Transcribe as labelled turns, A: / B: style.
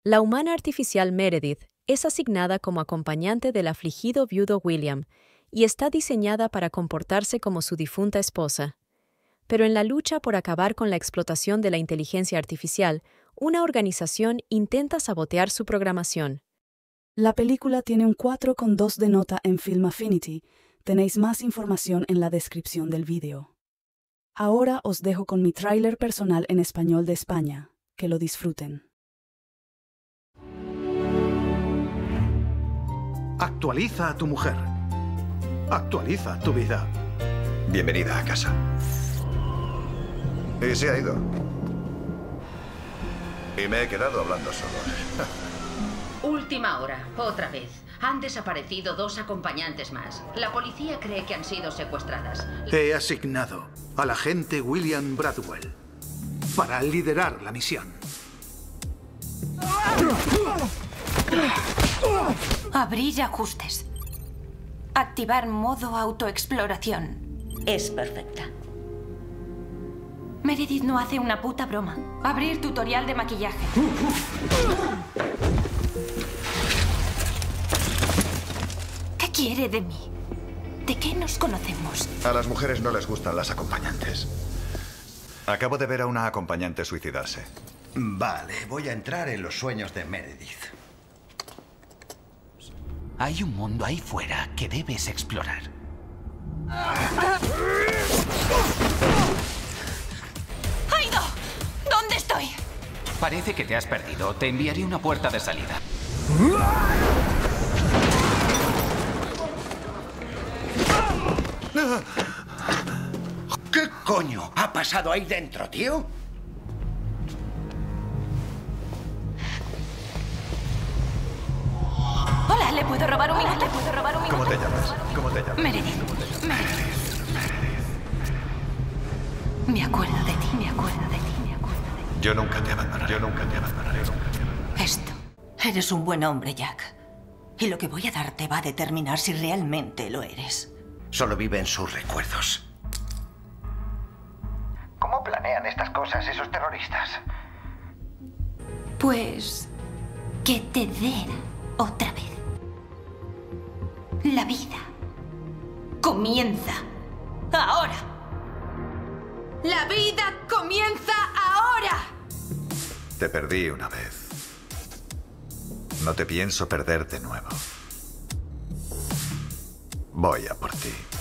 A: La humana artificial Meredith es asignada como acompañante del afligido viudo William y está diseñada para comportarse como su difunta esposa. Pero en la lucha por acabar con la explotación de la inteligencia artificial, una organización intenta sabotear su programación.
B: La película tiene un 4,2 de nota en Film Affinity. Tenéis más información en la descripción del vídeo. Ahora os dejo con mi tráiler personal en español de España. Que lo disfruten.
C: Actualiza a tu mujer. Actualiza tu vida.
D: Bienvenida a casa. Y se ha ido. Y me he quedado hablando solo.
E: Última hora, otra vez. Han desaparecido 2 acompañantes más. La policía cree que han sido secuestradas.
C: He asignado al agente William Bradwell para liderar la misión.
F: Abrir ajustes. Activar modo autoexploración.
E: Es perfecta.
F: Meredith no hace una puta broma. Abrir tutorial de maquillaje. ¿Qué quiere de mí? ¿De qué nos conocemos?
D: A las mujeres no les gustan las acompañantes. Acabo de ver a una acompañante suicidarse.
G: Vale, voy a entrar en los sueños de Meredith.
H: Hay un mundo ahí fuera que debes explorar.
F: ¡Aido! ¿Dónde estoy?
H: Parece que te has perdido. Te enviaré una puerta de salida.
G: ¿Qué coño ha pasado ahí dentro, tío?
F: Hola, ¿le puedo robar un minuto?
D: ¿Cómo te llamas? ¿Cómo te llamas?
F: Meredith. Me acuerdo de ti.
D: Yo nunca te abandonaré.
F: Esto.
I: Eres un buen hombre, Jack. Y lo que voy a darte va a determinar si realmente lo eres.
G: Solo vive en sus recuerdos. ¿Cómo planean estas cosas esos terroristas?
F: Pues... que te den otra vez. La vida comienza ahora. ¡La vida comienza ahora!
D: Te perdí una vez. No te pienso perder de nuevo. Voy a por ti.